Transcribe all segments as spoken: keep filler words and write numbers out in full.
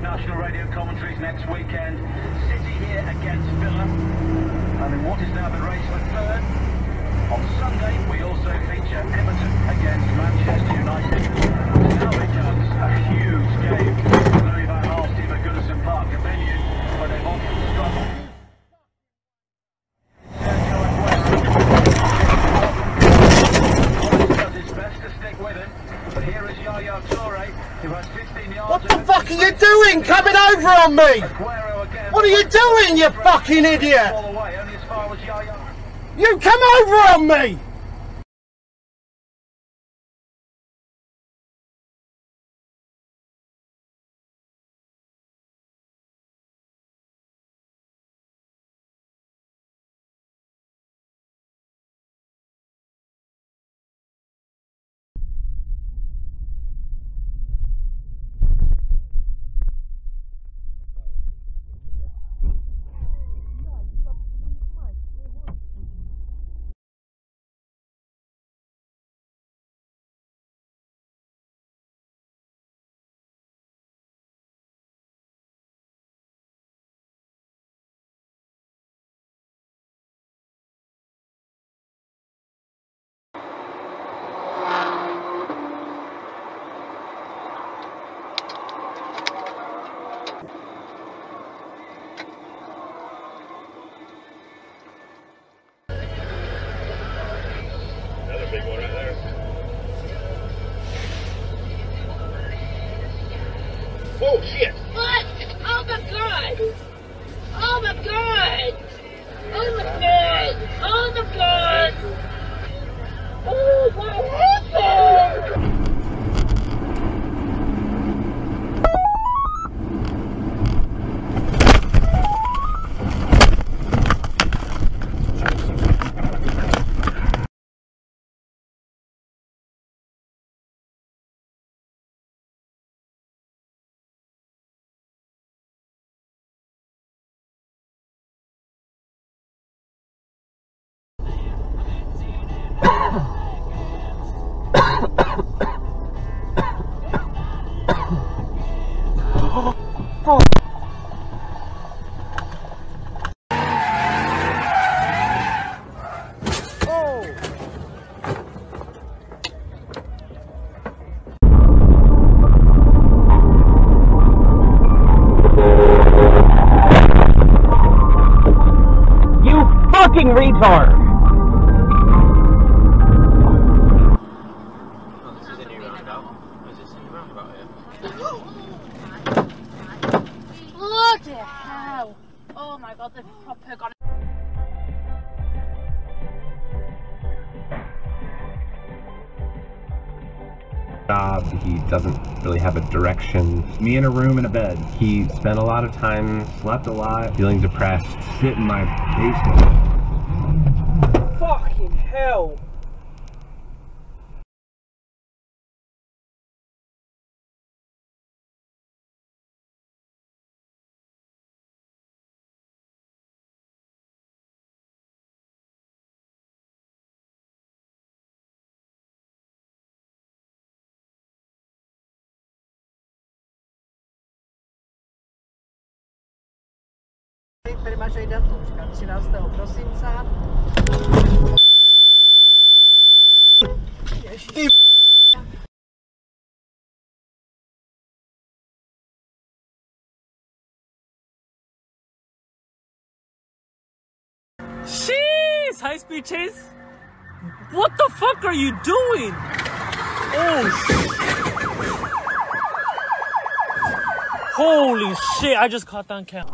national radio commentaries next weekend. City here against Villa. And in what is now the race for third. On Sunday, we also feature Everton against Manchester United. Now becomes a huge game. Louis van Gaal's team at Goodison Park continued, but they've often struggled. What the fuck are you doing coming over on me? What are you doing, you fucking idiot? You come over on me! Big one right there. Oh shit! What? Oh my god! Oh my god! Oh my god! Oh my god! Oh, what happened? Fucking retard! Oh, this is a new roundabout. Is this a new roundabout here? Bloody hell! Oh my god, they've proper got it. Job. He doesn't really have a direction. Me in a room and a bed. He spent a lot of time, slept a lot, feeling depressed. Sit in my basement. Fucking hell! Premažej datůčka, třináctého prosince. Ježiš. Jeez, high speed chase? What the fuck are you doing? Oh shit. Holy shit, I just caught that on camera.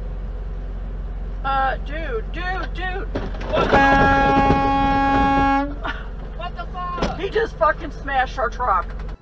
Uh, dude, dude, dude! What? just fucking smashed our truck.